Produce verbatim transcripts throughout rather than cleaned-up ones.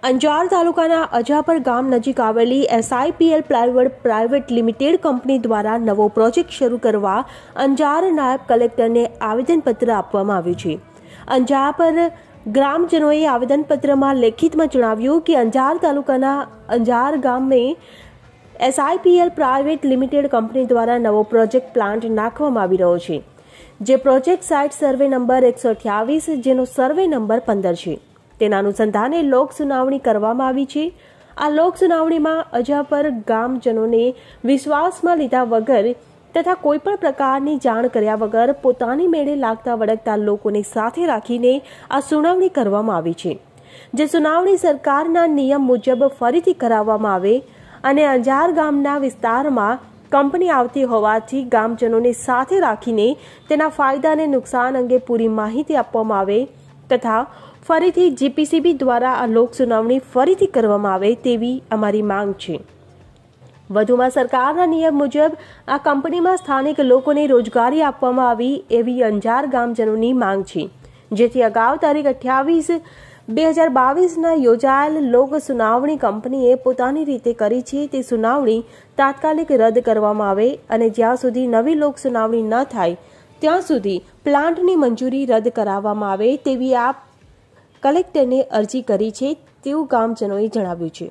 અંજાર તાલુકાના અજાપર ગામ નજીક આવેલી SIPL plywood private limited company દ્વારા નવો પ્રોજેક્ટ શરૂ કરવા અંજાર નાયબ કલેક્ટરને આવેદનપત્ર આપવામાં આવ્યું છે। અંજાપર ગ્રામજનોએ આવેદનપત્રમાં લેખિતમાં જણાવ્યું કે અંજાર તાલુકાના અંજાર ગામે એસઆઈપીએલ પ્રાઇવેટ લિમિટેડ કંપની દ્વારા નવો પ્રોજેક્ટ પ્લાન્ટ નાખવામાં આવી રહ્યો છે, જે પ્રોજેક્ટ સાઇટ સર્વે નંબર એકસો અઠ્યાવીસ જેનો સર્વે નંબર પંદર છે। તેના અનુસંધાને લોક સુનાવણી કરવામાં આવી છે। આ લોક સુનાવણીમાં અજાપર ગામજનોને વિશ્વાસમાં લીધા વગર તથા કોઈપણ પ્રકારની જાણ કર્યા વગર પોતાની મેળે લાગતા વળગતા લોકોને સાથે રાખીને આ સુનાવણી કરવામાં આવી છે, જે સુનાવણી સરકારના નિયમ મુજબ ફરીથી કરાવવામાં આવે અને અંજાર ગામના વિસ્તારમાં કંપની આવતી હોવાથી ગામજનોને સાથે રાખીને તેના ફાયદા અને નુકસાન અંગે પૂરી માહિતી આપવામાં આવે તથા ફરીથી જીપીસીબી દ્વારા આ લોક સુનાવણી ફરીથી કરવામાં આવે તેવી અમારી માંગ છે। વધુમાં સરકારના નિયમ મુજબ આ કંપનીમાં સ્થાનિક લોકોને રોજગારી આપવામાં આવી એવી અંજાર ગામજનોની માંગ છે, જેથી અગાઉ તારીખ અઠ્યાવીસ બે હજાર બાવીસના યોજાયેલ લોક સુનાવણી કંપનીએ પોતાની રીતે કરી છે તે સુનાવણી તાત્કાલિક રદ કરવામાં આવે અને જ્યાં સુધી નવી લોક સુનાવણી ન થાય ત્યાં સુધી પ્લાન્ટની મંજૂરી રદ કરાવવામાં આવે તેવી આ કલેક્ટરને અરજી કરી છે તેવું ગામજનોએ જણાવ્યું છે।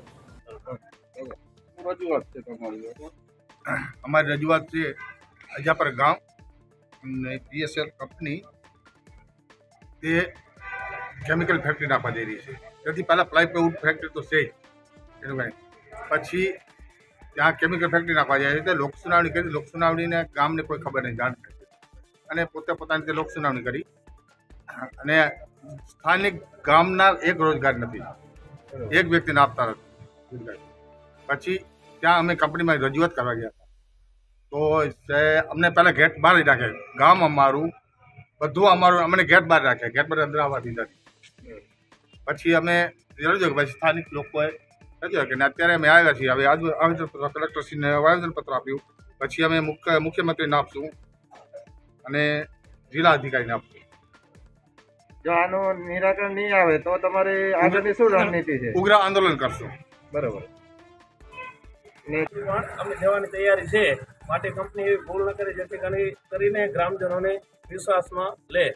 અમારી રજૂઆત છે અજાપર ગામ પીએસએલ કંપની તે કેમિકલ ફેક્ટરી નાખવા જઈ રહી છે। તેથી પહેલાં પ્લાયવુડ ફેક્ટરી તો છે જ એનું કાંઈ, પછી ત્યાં કેમિકલ ફેક્ટરી નાખવા જાય છે। લોક સુનાવણી કરી, લોક સુનાવણીને ગામને કોઈ ખબર નહીં, જાણ કરી અને પોતે પોતાની રીતે લોક સુનાવણી કરી અને સ્થાનિક ગામના એક રોજગાર નથી, એક વ્યક્તિને આપતા નથી। પછી ત્યાં અમે કંપનીમાં રજૂઆત કરવા ગયા તો અમને પહેલાં ગેટ બહાર રાખે, ગામ અમારું બધું અમારું અમને ગેટ બહાર રાખે, ગેટ બહાર અંદર આવવા દીધા નથી। પછી અમે રજૂઆત પછી સ્થાનિક લોકોએ રજૂઆત કરીને અત્યારે અમે આવ્યા છીએ। હવે આવેદનપત્ર કલેક્ટરશ્રીને આવેદનપત્ર આપ્યું, પછી અમે મુખ્ય મુખ્યમંત્રીને આપશું અને જિલ્લા અધિકારીને આપશું। જો આનું નિરાકરણ નહીં આવે તો તમારે આગળની શું રણનીતિ છે? ઉગ્ર આંદોલન કરશું। બરોબર, અમે જવાની તૈયારી છે, માટે કંપની એવી ભૂલ ન કરે જેથી કરીને ગ્રામજનોને વિશ્વાસમાં લે।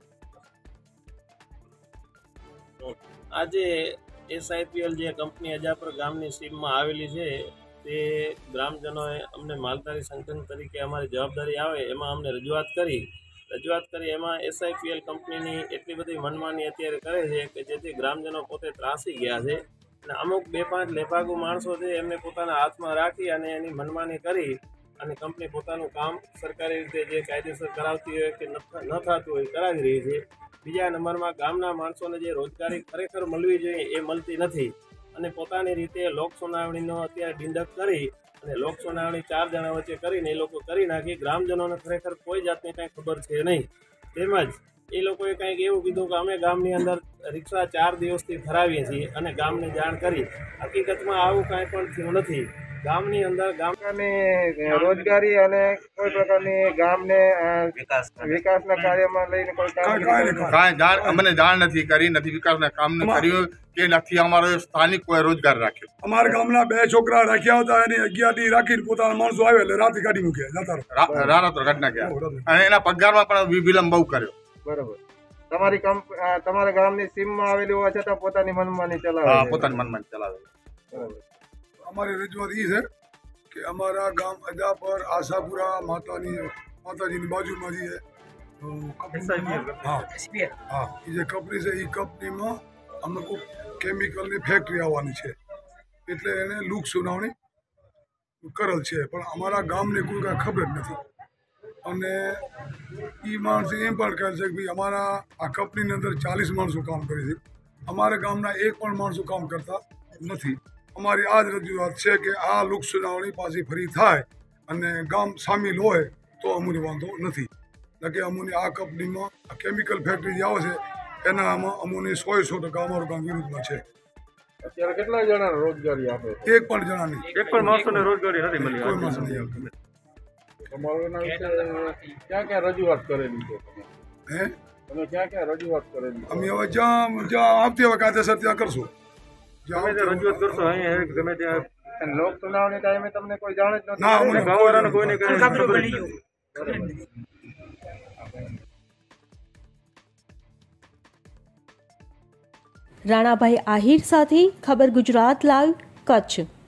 આજે એસઆઈપીએલ જે કંપની અજાપર ગામની સીમમાં આવેલી છે તે ગ્રામજનોએ અમને માલધારી સંગઠન તરીકે અમારી જવાબદારી આવે એમાં અમને રજૂઆત કરી રજૂઆત કરી એમાં એસઆઈપીએલ કંપનીની એટલી બધી મનમાની અત્યારે કરે છે કે જેથી ગ્રામજનો પોતે ત્રાસી ગયા છે અને અમુક બે પાંચ લેભાગુ માણસો છે એમને પોતાના હાથમાં રાખી અને એની મનમાની કરી અને કંપની પોતાનું કામ સરકારી રીતે જે કાયદેસર કરાવતી હોય કે ન થતું હોય કરાવી રહી છે। બીજા નંબરમાં ગામના માણસોને જે રોજગારી ખરેખર મળવી જોઈએ એ મળતી નથી અને પોતાની રીતે લોક સુનાવણીનો અત્યારે ડિંડક કરી અને લોક સુનાવણી ચાર જણા વચ્ચે કરીને એ લોકો કરી નાખી। ગ્રામજનોને ખરેખર કોઈ જાતની કાંઈ ખબર છે નહીં। તેમજ એ લોકોએ કંઈક એવું કીધું કે અમે ગામની અંદર રિક્ષા ચાર દિવસથી ફરાવીએ છીએ અને ગામને જાણ કરી, હકીકતમાં આવું કાંઈ પણ થયું નથી। ગામની અંદર ગામની રોજગારી અને કોઈ પ્રકારની ગામને વિકાસના કાર્યમાં લઈને કોઈ કાંઈ જાણ અમને જાણ નથી કરી, નથી વિકાસના કામ કર્યું કે નથી અમારો સ્થાનિક કોઈ રોજગાર રાખ્યો। અમારા ગામના બે છોકરા રાખ્યા હતા, એની અગિયાર દી રાખીને પોતાના માણસો આવે એટલે રાતે કાઢી મૂક્યા, રારાતો કાઢી નાખ્યા અને એના પગારમાં પણ વિલંબ બહુ કર્યો। બરોબર, તમારી કંપ તમારા ગામની સીમમાં આવેલી હોવા છતાં પોતાની મનમાની ચલાવે, પોતાની મનમાની ચલાવે। બરોબર, અમારી રજૂઆત એ છે કે અમારા ગામ અજાપર આશાપુરા માતાની માતાજીની બાજુમાં જે હા હા એ જે કંપની છે એ કંપનીમાં અમને કોઈ કેમિકલની ફેક્ટરી આવવાની છે, એટલે એને લોક સુનાવણી કરેલ છે, પણ અમારા ગામને કોઈ કાંઈ ખબર જ નથી। અને એ માણસ એમ પણ કહે છે કે ભાઈ અમારા આ કંપનીની અંદર ચાલીસ માણસો કામ કરે છે, અમારા ગામના એક પણ માણસો કામ કરતા નથી। અમારી આ જ રજૂઆત છે કે આ લોક સુનાવણી પાછી ફરી થાય અને ગામ સામેલ હોય તો અમને વાંધો નથી, કે અમને આ કંપનીમાં આ કેમિકલ ફેક્ટરી જે આવે છે એનામાં અમને સો સો ટકા અમારું કામ વિરુદ્ધમાં છે। અત્યારે કેટલા જણા રોજગારી આપે? એક પણ જણા નહીં, એક પણ માણસોને રોજગારી નથી મળી। કોઈ માણસ નહીં આપતું। તમારું એના વિશે ક્યાં ક્યાં રજૂઆત કરેલી છે? હે તમે ક્યાં ક્યાં રજૂઆત કરેલી? અમે હવે જ્યાં જ્યાં આવતી હવે કાયદેસર ત્યાં કરશું। જાઓ તો રજૂઆત કરશો અહીંયા ગમે ત્યાં લોક સુનાવણી ટાઈમે તમને કોઈ જાણ જ ના નથી અમને ગામવાળાને કોઈને કઈ રાણાભાઈ આહિર સાથે ખબર ગુજરાત લાઈવ કચ્છ।